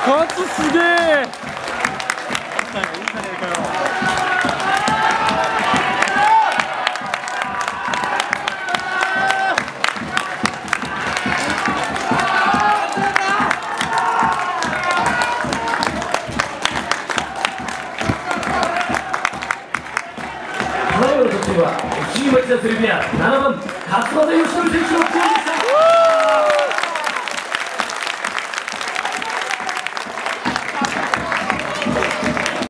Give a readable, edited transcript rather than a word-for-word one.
カツすげえ。 最後の得点は FC 町田ゼルビア7番勝俣義則選手のゴールでした。